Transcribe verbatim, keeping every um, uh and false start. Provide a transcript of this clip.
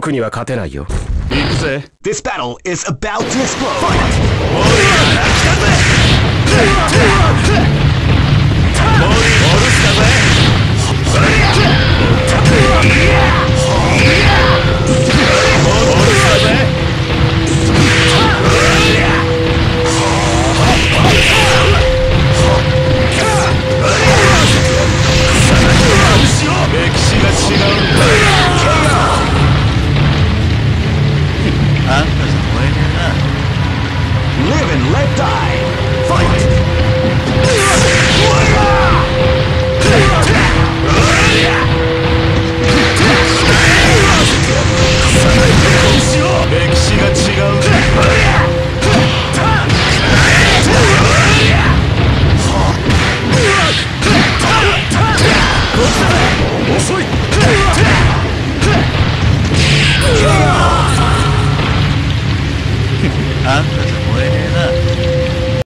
僕には勝てないよ。 行くぜ。 This battle is about to explode. 歴史が違うんだ。あんたじゃ燃えねえな。 Live and let die. Fight. 歴史が違うんだ。 遅い。 あんたじゃ